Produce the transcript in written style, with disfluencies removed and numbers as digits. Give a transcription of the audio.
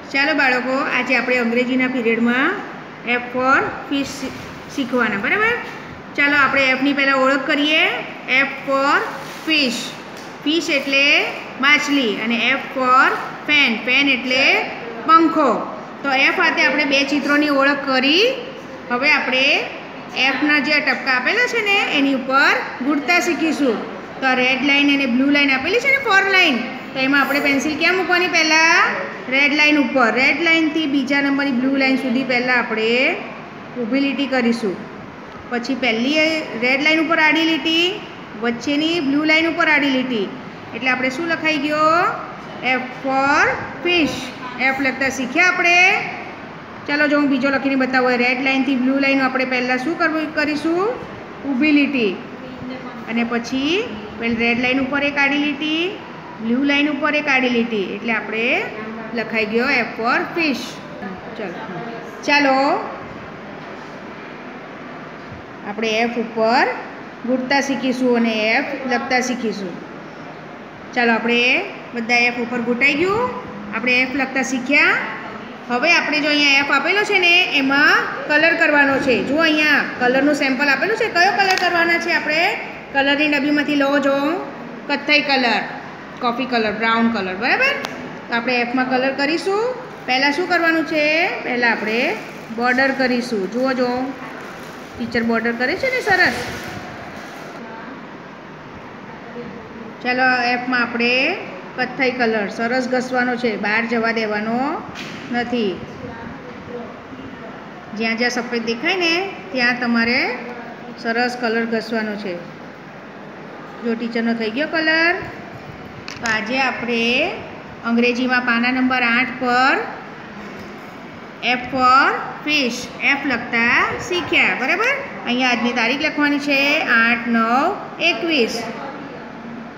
ચાલો બાળકો, આજે આપણે અંગ્રેજીના પીરિયડમાં એફ ફોર ફિશ શીખવાના, બરાબર? ચાલો આપણે એફની પહેલાં ઓળખ કરીએ. F for fish. ફિશ એટલે માછલી અને એફ ફોર ફેન. ફેન એટલે પંખો. તો એફ સાથે આપણે બે ચિત્રોની ઓળખ કરી. હવે આપણે એફના જે ટપકા આપેલા છે ને એની ઉપર ગુડતા શીખીશું. તો આ રેડ લાઇન અને બ્લુ લાઇન આપેલી છે ને, 4 લાઇન, તો એમાં આપણે પેન્સિલ ક્યાં મૂકવાની? પહેલાં રેડ લાઇન ઉપર. રેડ લાઇનથી બીજા નંબરની બ્લુ લાઇન સુધી પહેલાં આપણે ઊભી લીટી કરીશું. પછી પહેલી રેડ લાઇન ઉપર આડી લીટી, વચ્ચેની બ્લુ લાઇન ઉપર આડી લીટી. એટલે આપણે શું લખાઈ ગયો? F for fish. એફ લખતા શીખ્યા આપણે. ચાલો જો હું બીજો લખીને બતાવું. રેડ લાઇનથી બ્લુ લાઇન આપણે પહેલાં શું કરીશું? ઊભી લીટી. અને પછી રેડ લાઇન ઉપર એક આડી લીટી, બ્લુ લાઇન ઉપર એક આડી લીટી. એટલે આપણે લખાઈ ગયો એફ ફોર ફિશ. ચાલો આપણે એફ ઉપર ગુડતા શીખીશું અને એફ લખતા શીખીશું. ચાલો આપણે બધા એફ ઉપર ઘૂંટાઈ ગયું. આપણે એફ લખતા શીખ્યા. હવે આપણે જો અહીંયા એફ આપેલો છે ને એમાં કલર કરવાનો છે. જો અહીંયા કલરનું સેમ્પલ આપેલું છે. કયો કલર કરવાના છે આપણે? કલરની ડબ્બીમાંથી લો જો. કથ્થઈ colour, coffee colour, brown colour, બરાબર? તો આપણે એફમાં કલર કરીશું. પહેલાં શું કરવાનું છે? પહેલાં આપણે બોર્ડર કરીશું. જુઓ જો ટીચર બોર્ડર કરે છે ને, સરસ. ચાલો એફમાં આપણે કથ્થઈ કલર સરસ ઘસવાનો છે, બહાર જવા દેવાનો નથી. જ્યાં જ્યાં સફેદ દેખાય ને ત્યાં તમારે સરસ કલર ઘસવાનો છે. જો ટીચરનો થઈ ગયો કલર. તો આજે આપણે અંગ્રેજીમાં પાના નંબર 8 પર એફ ફોર ફિશ એફ લખતા શીખ્યા, બરાબર? અહીંયા આજની તારીખ લખવાની છે 8/9/21.